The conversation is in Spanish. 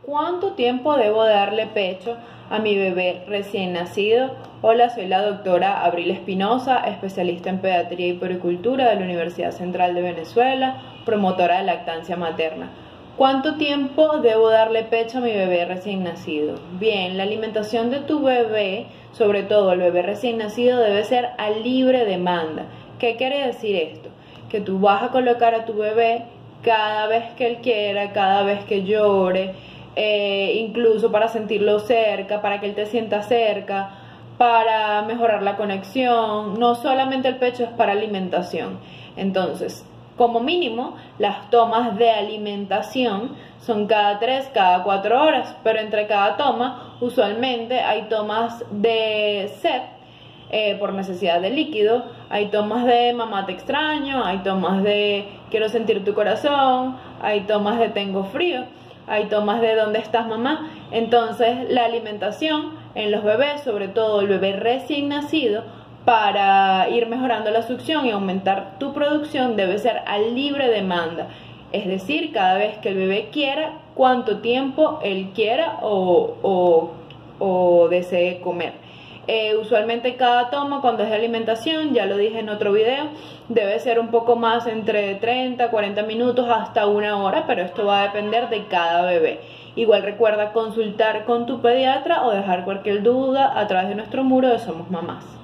¿Cuánto tiempo debo darle pecho a mi bebé recién nacido? Hola, soy la doctora Abril Espinosa, especialista en pediatría y puericultura de la Universidad Central de Venezuela, promotora de lactancia materna. ¿Cuánto tiempo debo darle pecho a mi bebé recién nacido? Bien, la alimentación de tu bebé, sobre todo el bebé recién nacido, debe ser a libre demanda. ¿Qué quiere decir esto? Que tú vas a colocar a tu bebé cada vez que él quiera, cada vez que llore, incluso para sentirlo cerca, para que él te sienta cerca, para mejorar la conexión. No solamente el pecho es para alimentación. Entonces, como mínimo, las tomas de alimentación son cada 3, cada 4 horas, pero entre cada toma, usualmente hay tomas de sed, por necesidad de líquido, hay tomas de mamá te extraño, hay tomas de quiero sentir tu corazón, hay tomas de tengo frío, hay tomas de dónde estás mamá. Entonces la alimentación en los bebés, sobre todo el bebé recién nacido, para ir mejorando la succión y aumentar tu producción, debe ser a libre demanda, es decir, cada vez que el bebé quiera, cuánto tiempo él quiera o desee comer. Usualmente cada toma, cuando es de alimentación, ya lo dije en otro video, debe ser un poco más, entre 30, 40 minutos hasta 1 hora, pero esto va a depender de cada bebé. Igual recuerda consultar con tu pediatra o dejar cualquier duda a través de nuestro muro de Somos Mamás.